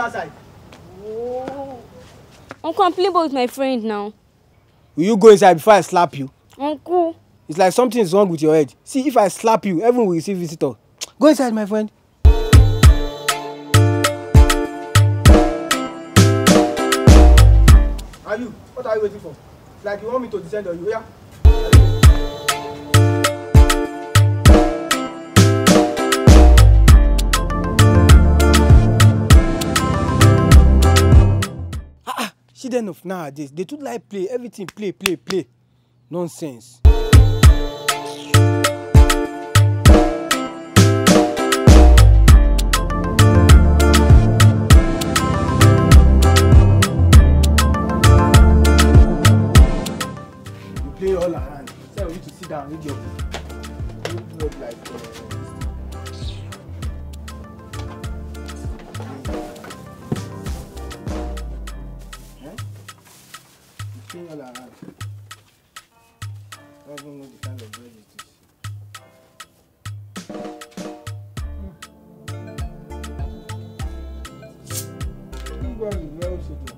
outside. Oh. Uncle, I'm playing ball with my friend now. Will you go inside before I slap you? Uncle. It's like something is wrong with your head. See, if I slap you, everyone will receive visitor. Go inside, my friend. Are you? What are you waiting for? It's like you want me to descend on you, yeah? She don't know nowadays. They too like play. Everything play. Nonsense. You play all around. So you need to sit down, read your book. You look like all around. I don't even know the kind of bread it is. This bread is very simple.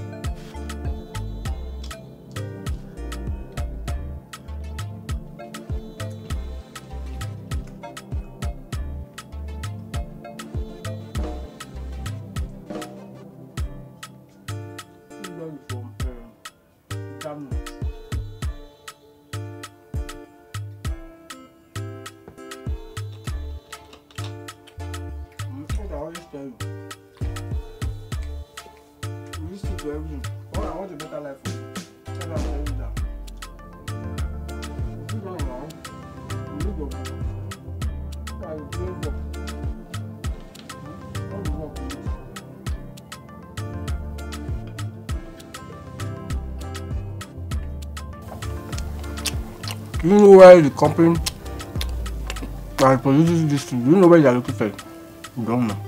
This bread is from Germany. I always tell you. You listen to everything. Oh, I want a better life for you. That's why I'm telling you that. You don't know. You need to work. I will do work. All the work you need. Do you know where the company that produces this thing? Do you know where they are located? You don't know.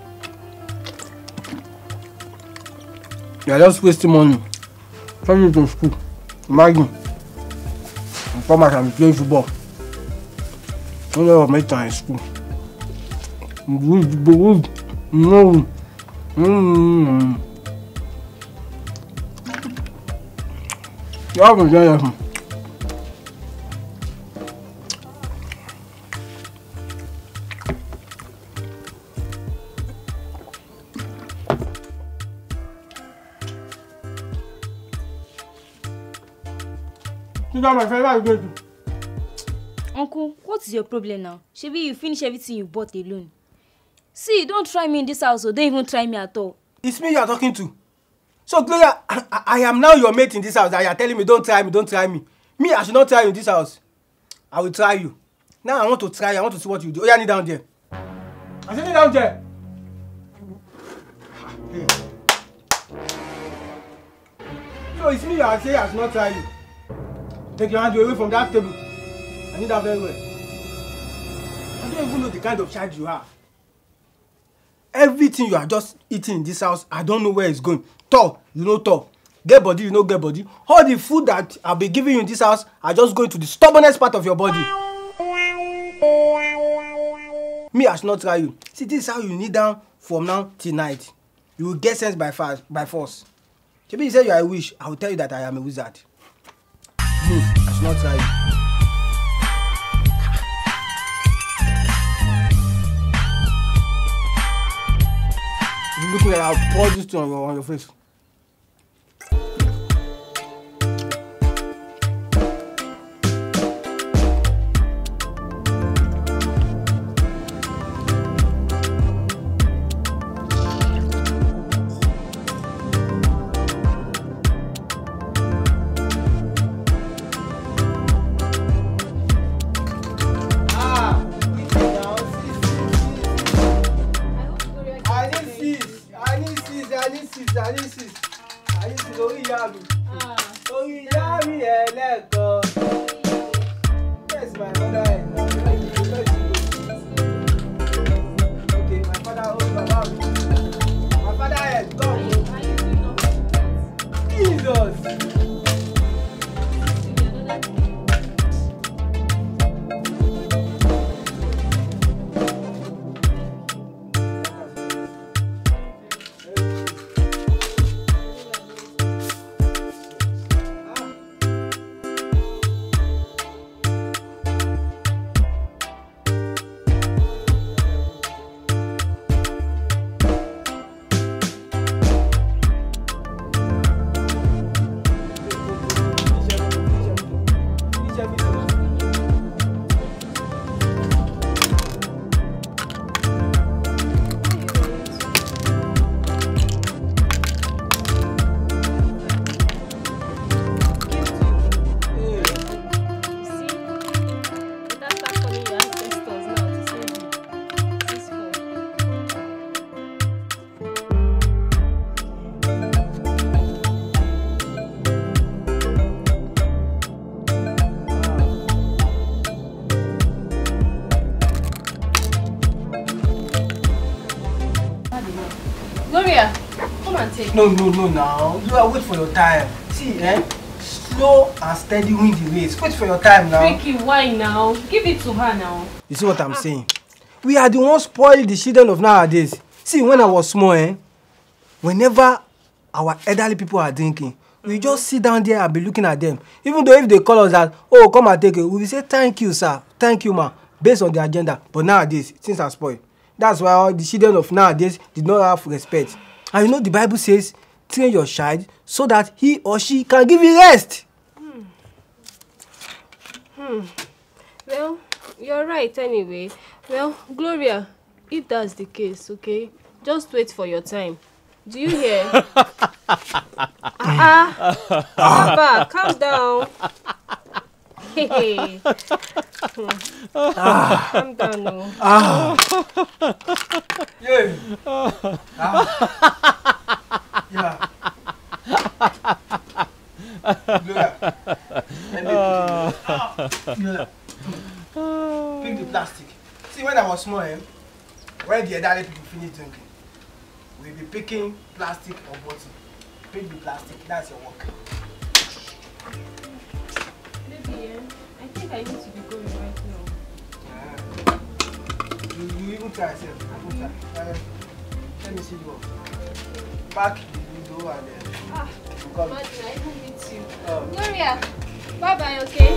You are just wasting money. Send you to school. Imagine. You come back and be playing football. Don't know my time in school. No. You haven't done anything. My friend, what are you going to do? Uncle, what is your problem now? Shebi, you finish everything you bought alone. See, don't try me in this house, or don't even try me at all. It's me you are talking to. So, Gloria, I am now your mate in this house, and you are telling me, don't try me. Me, I should not try you in this house. I will try you. Now I want to try you. I want to see what you do. Oh, yeah, kneel down there. I said kneel down there. So, it's me you are saying I should not try you. Take your hand away from that table. I need that very well. I don't even know the kind of child you are. Everything you are just eating in this house, I don't know where it's going. Talk, you know talk. Get body, you know get body. All the food that I'll be giving you in this house are just going to the stubbornest part of your body. Me, I should not try you. See, this is how you kneel down from now till night. You will get sense by force. Maybe you say you are a witch, I will tell you that I am a wizard. I should not try you. You look like I'll pour this thing on your face. I need sis. take. No, now. You are wait for your time. See, slow and steady win the race. Wait for your time now. Ricky, why now? Give it to her now. You see what I'm saying? We are the ones spoiling the children of nowadays. See, when I was small, whenever our elderly people are drinking, we just sit down there and be looking at them. Even though if they call us that, oh, come and take it, we will say, thank you, sir. Thank you, ma. Based on the agenda. But nowadays, things are spoiled. That's why all the children of nowadays did not have respect. And you know the Bible says, train your child so that he or she can give you rest. Well, you're right anyway. Well, Gloria, if that's the case, okay, just wait for your time. Do you hear? Papa, calm down. Hey. Calm down now. Yeah. Yeah. Gloria. Pick the plastic. See, when I was small, when the elderly people finish drinking, we'll be picking plastic or bottle. Pick the plastic, that's your work. Baby, I think I need to be going right now. You even try yourself. Let me see you up. Back the window and then. Imagine, I even meet you. Oh. Gloria, bye-bye, okay?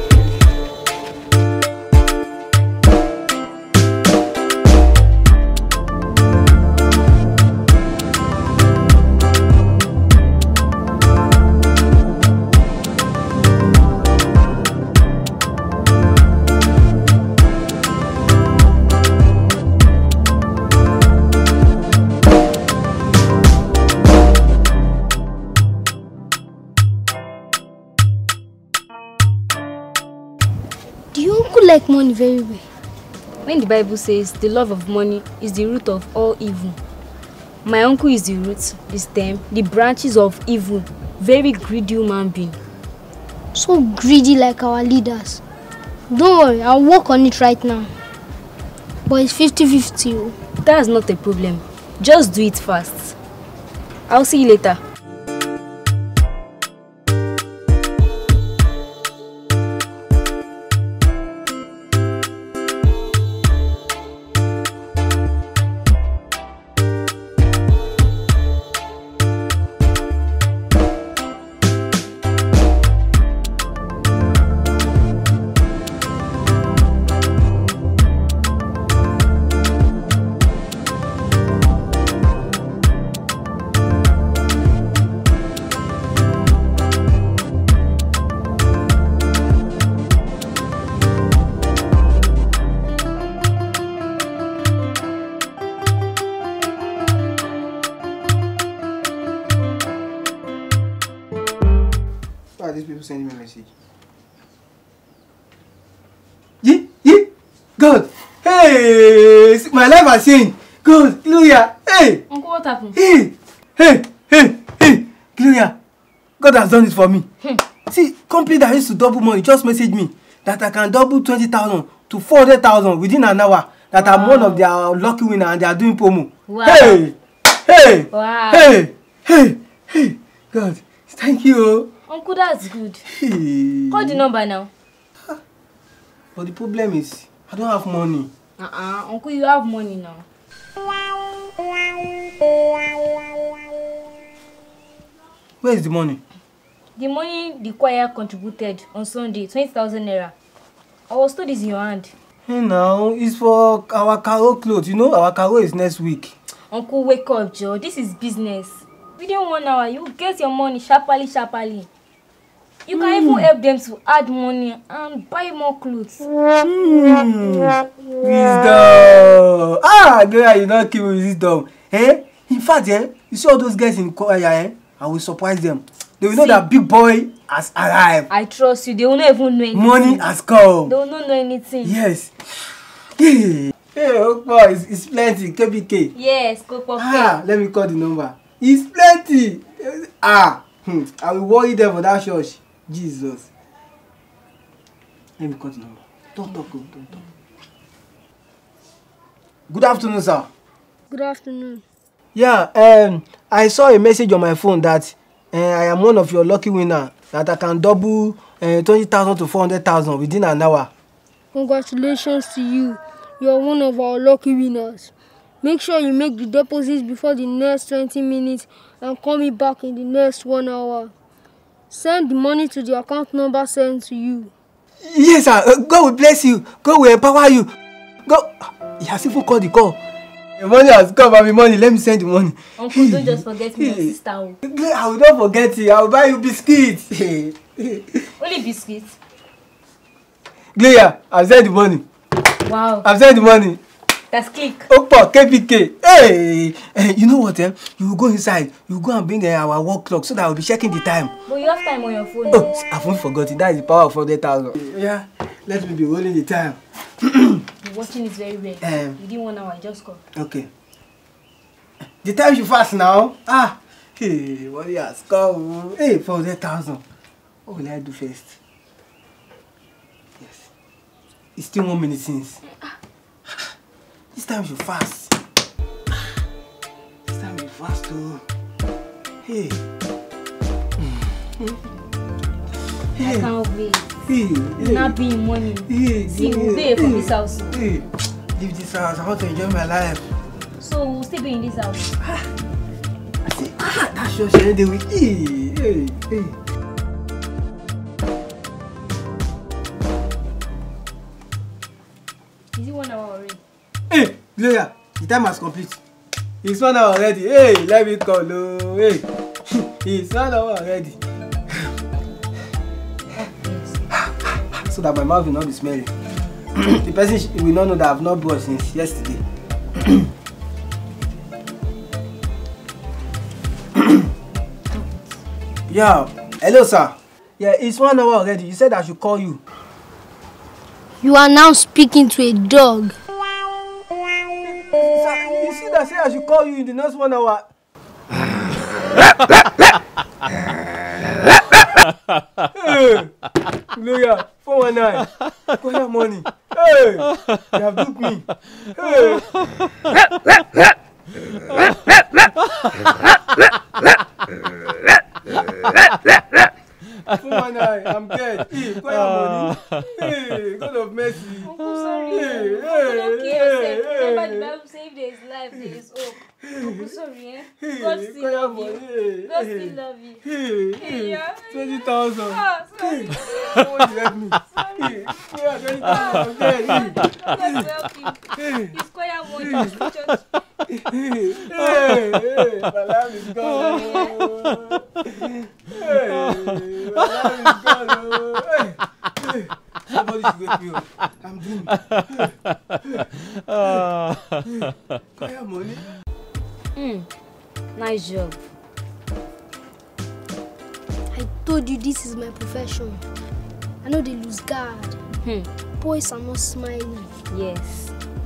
Like money very well. When the Bible says the love of money is the root of all evil, my uncle is the root, the stem, the branches of evil. Very greedy human being. So greedy like our leaders. Don't worry, I'll work on it right now. But it's 50-50. That's not a problem. Just do it fast. I'll see you later. These people sending me a message. God, hey, my life has changed. God, Gloria, hey. Uncle, what happened? Hey, Gloria, God has done it for me. See, company that used to double money just messaged me that I can double 20,000 to 400,000 within an hour. That I'm one of their lucky winners and they are doing promo. Wow. Wow. Hey, God, thank you. Uncle, that's good. Call the number now. But the problem is, I don't have money. Uncle, you have money now. Where is the money? The money the choir contributed on Sunday, 20,000 naira. I was told it's in your hand. Hey now, it's for our Caro clothes. You know, our Caro is next week. Uncle, wake up, Joe. This is business. Within 1 hour, you get your money sharply. You can even help them to add money and buy more clothes. Wisdom. Gloria, you don't keep with wisdom. In fact, you see all those guys in choir, I will surprise them. They will know that big boy has arrived. I trust you. They will not even know anything. Money has come. They will not know anything. Yes. Hey, boy, it's plenty. KBK. Yes, go for let me call the number. It's plenty. I will worry them for that church. Jesus. Let me call the number. Don't talk. Good afternoon, sir. Good afternoon. Yeah, I saw a message on my phone that I am one of your lucky winner, that I can double 20,000 to 400,000 within an hour. Congratulations to you. You are one of our lucky winners. Make sure you make the deposits before the next 20 minutes and call me back in the next 1 hour. Send the money to the account number sent to you. Yes, sir. God will bless you. God will empower you. God, he has even called the call. The money has come, my money. Let me send the money. Uncle, don't just forget me, your sister. I will not forget you. I will buy you biscuits. Only biscuits? Gloria, I've sent the money. Wow. I've sent the money. That's click. Opa, KPK. Hey, you know what? You will go inside. You will go and bring our work clock so that I will be checking the time. But you have time on your phone. Oh, I've only forgotten. That is the power of 400,000. Yeah, let me be rolling the time. The watching is very rare. Within 1 hour, I just call. Okay. The time you fast now. Hey, what has come? Hey, 400,000. What will I do first? Yes. It's still 1 minute since. This time you fast. This time you fast too. Hey. I can't wait. Hey. Not being money. See, we'll pay for this house. Hey. Leave this house. I want to enjoy my life. So we'll still be in this house. I say, that's your share the week. Hey. Is it 1 hour already? Hey, Gloria, the time has complete. It's 1 hour already. Hey, let me call. Hey, it's 1 hour already. So that my mouth will not be smelly. The person will not know that I've not brushed since yesterday. Yeah, hello sir. Yeah, it's 1 hour already. You said I should call you. You are now speaking to a dog. Sir, you see that say I should call you in the next 1 hour. Hey, Gloria, 419. Call your money. Hey, you have duped me. Hey. 419, I'm dead. Hey, call your money. Hey, God of mercy. Uncle, sorry. Hey, Remember the Bible says if there is life, there is hope. Uncle, sorry, God still love you. God still love you. Hey, yeah. 20,000. Sorry. Someone help me. Hey, 20,000. I'm dead. God will help you. It's choir money. Church. Hey, my life is gone. Hey, my life is gone. Hey, somebody should wake me up. I'm doomed. Got your money? Nice job. I told you this is my profession. I know they lose guard. Boys are not smiling. Yes.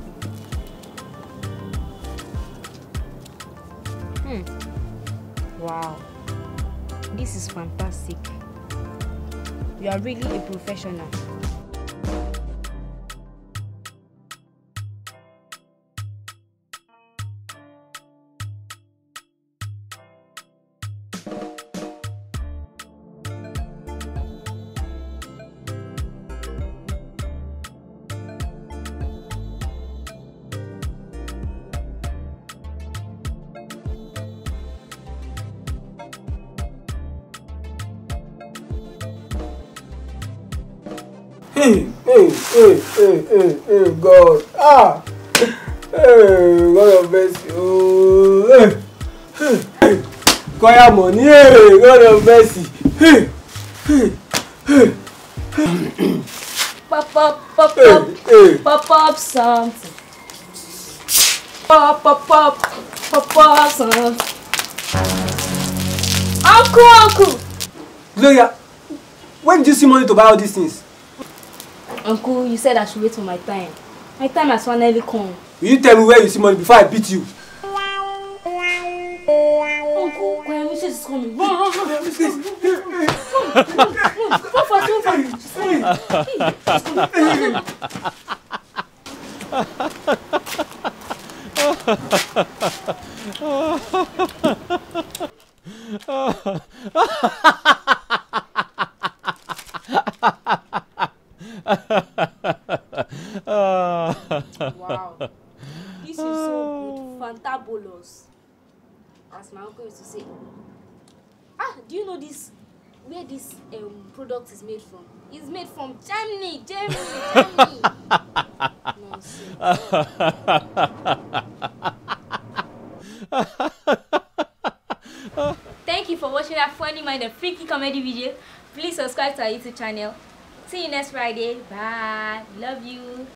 Wow. This is fantastic. You are really a professional. Hey, God. Hey, God of mercy. Oh, hey. Choir money. Hey, God of mercy. Pop up something. Pop something. Uncle. Gloria, when did you see money to buy all these things? Uncle, you said I should wait for my time. My time has finally come. Will you tell me where you see money before I beat you? Uncle, Kwayamisha is coming. Run. She's coming. Wow. This is so good. Fantabulous. As my uncle used to say. Ah, do you know this? Where this product is made from? It's made from Germany. Nonsense. Thank you for watching that funny mind and freaky comedy video. Please subscribe to our YouTube channel. See you next Friday. Bye. Love you.